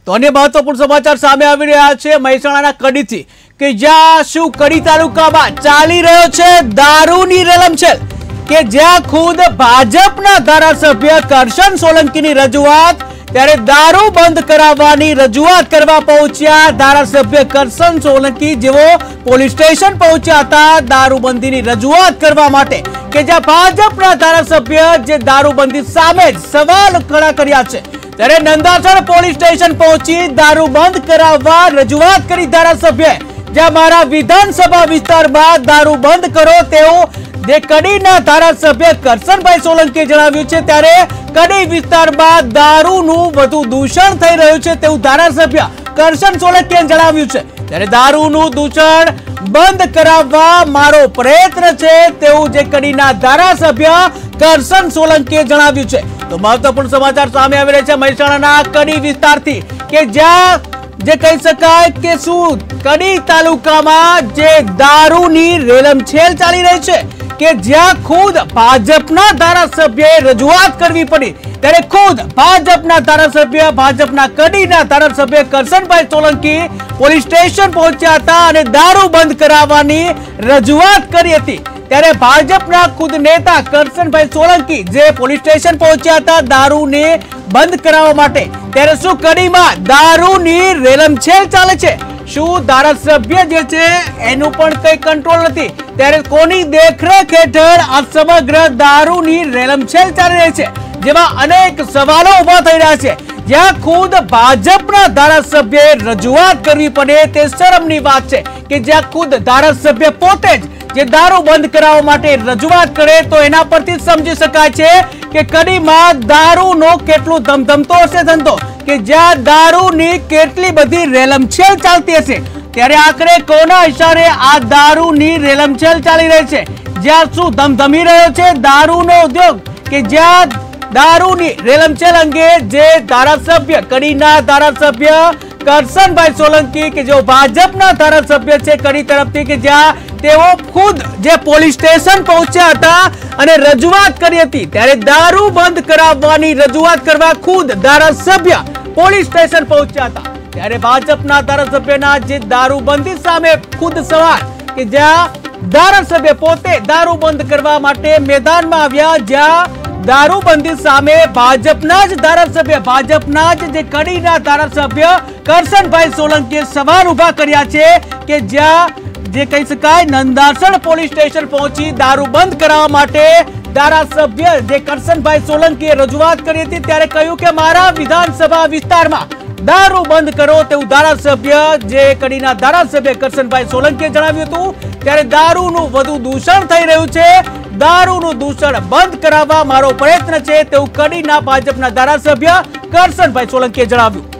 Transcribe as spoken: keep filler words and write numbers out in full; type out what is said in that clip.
તો અન્ય મહત્વપૂર્ણ સમાચાર સામે આવી રહ્યા છે મહેસાણાના કડીથી કે જ્યાં શું કડી તાલુકામાં ચાલી રહ્યો છે દારૂની રેલમછેલ કે જ્યાં ખુદ ભાજપના ધારાસભ્ય કરશન સોલંકીની રજૂઆત ત્યારે દારૂ બંધ કરાવવાની રજૂઆત કરવા પહોંચ્યા ધારાસભ્ય કરશન સોલંકી જેવો પોલીસ સ્ટેશન પહોંચ્યા હતા દારૂબંધીની રજૂઆત કરવા માટે કે જ્યાં ભાજપના ધારાસભ્ય જે દારૂબંધી સામે જ સવાલ ખડા કર્યા છે ત્યારે નંદાસણ પોલીસ સ્ટેશન પહોંચી દારૂ બંધ કરાવવા રજૂઆત કરી ધારાસભ્ય જ્યાં મારા વિધાનસભા વિસ્તારમાં દારૂ બંધ કરો તેવું જે કડીના ધારાસભ્ય કરશનભાઈ સોલંકીએ જણાવ્યું છે ત્યારે કડી વિસ્તારમાં દારૂનું વધુ દૂષણ થઈ રહ્યું છે તેવું ધારાસભ્ય કરશન સોલંકીએ જણાવ્યું છે ત્યારે દારૂનું દૂષણ બંધ કરાવવા મારો પ્રયત્ન છે તેવું જે કડીના ધારાસભ્ય કરશન સોલંકીએ જણાવ્યું છે તો મહત્વપૂર્ણ સમાચાર સામે આવી રહ્યા છે મહેસાણાના કડી વિસ્તારથી કે જ્યાં જે કહી શકાય કે શું કડી તાલુકામાં જે દારૂની રેલમછેલ ચાલી રહી છે કે જ્યાં ખુદ ભાજપના ધારાસભ્યએ રજૂઆત કરવી પડી ત્યારે ખુદ ભાજપના ધારાસભ્ય ભાજપના કડીના ધારાસભ્ય કરશનભાઈ સોલંકી પોલીસ સ્ટેશન પહોંચ્યા હતા અને દારૂ બંધ કરાવવાની રજૂઆત કરી હતી ત્યારે ભાજપના ખુદ નેતા કરશનભાઈ સોલંકી જે પોલીસ સ્ટેશન પહોંચ્યા હતા દારૂને બંધ કરાવવા માટે ત્યારે શું કડીમાં દારૂની રેલમછેલ ચાલે છે શું ધારાસભ્ય જે છે એનું પણ કઈ કંટ્રોલ નથી ત્યારે કોની દેખરેખ હેઠળ આ સમગ્ર દારૂની રેલમછેલ ચાલી રહી છે જેમાં અનેક સવાલો ઉભા થઈ રહ્યા છે જ્યાં ખુદ ભાજપના ધારાસભ્યએ રજૂઆત કરવી પડે તે શરમની વાત છે કે જ્યાં ખુદ ધારાસભ્ય પોતે જ જે દારૂ બંધ કરાવવા માટે રજૂઆત કરે તો એના પરથી સમજી શકાય છે કે કડીમાં દારૂનો કેટલો ધમધમતો હશે ધંધો કે જ્યાં દારૂની કેટલી બધી રેલમછેલ ચાલતી હશે ત્યારે આખરે કોના ઇશારે આ દારૂની રેલમછેલ ચાલી રહી છે જ્યાં શું ધમધમી રહ્યો છે દારૂનો ઉદ્યોગ કે જ્યાં દારૂની રેલમછેલ અંગે જે ધારાસભ્ય કડીના ધારાસભ્ય કરશનભાઈ સોલંકી કે જેઓ ભાજપના ધારાસભ્ય છે કડી તરફથી કે જ્યાં તેઓ ખુદ જે પોલીસ સ્ટેશન પહોંચ્યા હતા અને રજૂઆત કરી હતી ત્યારે દારૂ બંધ કરાવવાની રજૂઆત કરવા ખુદ ધારાસભ્ય પોલીસ સ્ટેશન પહોંચ્યા હતા ત્યારે ભાજપના ધારાસભ્યના જે દારૂબંધી સામે ખુદ સવાલ કે જ્યાં ધારાસભ્ય પોતે દારૂ બંધ કરવા માટે મેદાનમાં આવ્યા જ્યાં દારૂબંધી સામે ભાજપના જ ધારાસભ્ય ભાજપના જ જે કડીના ધારાસભ્ય કરશનભાઈ સોલંકીએ સવાલ ઉભા કર્યા છે કે જ્યાં જે કહી શકાય નંદાસણ પોલીસ સ્ટેશન પહોંચી દારૂ બંધ કરાવવા માટે ધારાસભ્ય જે કરશનભાઈ સોલંકીએ રજૂઆત કરી હતી ત્યારે કહ્યું કે મારા વિધાનસભા વિસ્તારમાં દારૂ બંધ કરો તેવું ધારાસભ્ય જે કડીના ધારાસભ્ય કરશનભાઈ સોલંકીએ જણાવ્યું હતું ત્યારે દારૂનું વધુ દૂષણ થઈ રહ્યું છે દારૂનું દૂષણ બંધ કરાવવા મારો પ્રયત્ન છે તેવું કડીના ભાજપના ધારાસભ્ય કરશનભાઈ સોલંકીએ જણાવ્યું।